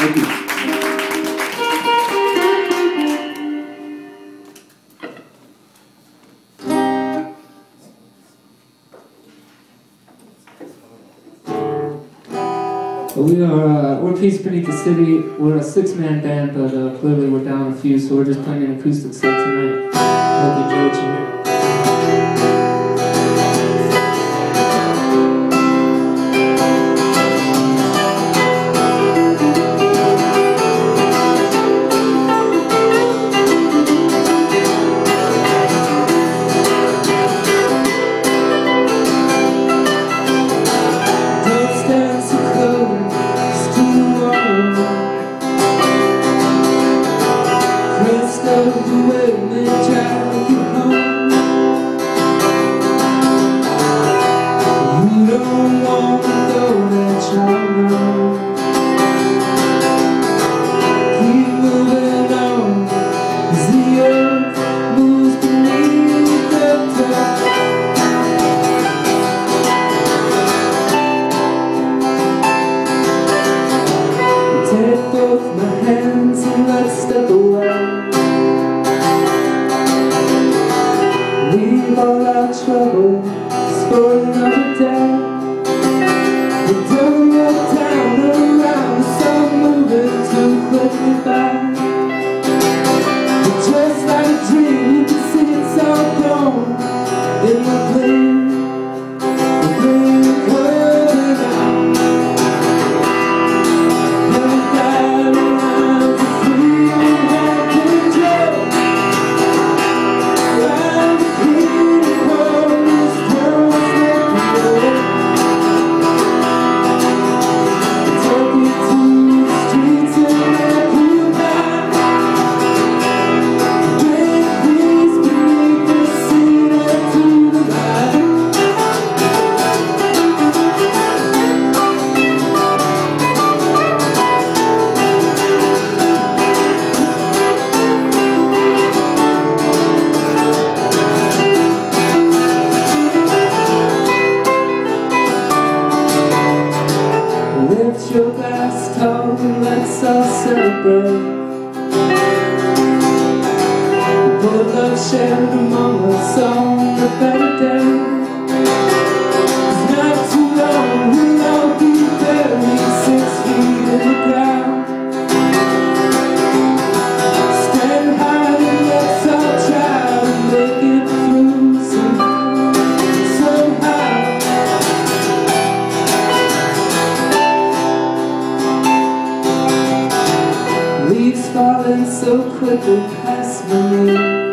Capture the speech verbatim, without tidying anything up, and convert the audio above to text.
Thank you. Well, we are, uh, we're Peace Beneath the City. We're a six-man band, but uh, clearly we're down a few, so we're just playing an acoustic set tonight. Hope you enjoy what you hear. Leave all our trouble for another day. We don't look down around, the sun moving too quickly by. But just like a dream, you can see it's all gone in the blink, the blink of an eye. Never got around to free and have control. Around the key for this world is letting go. Take you to the streets and let you back. Bring peace beneath the sea and to the light. Lift your glass tall and let's all celebrate the good love shared among us on a better day. It's not too long, we'll all be buried six feet in the ground. Stand high and let's all try to make it through somehow, somehow. Leaves falling so quickly past my knee.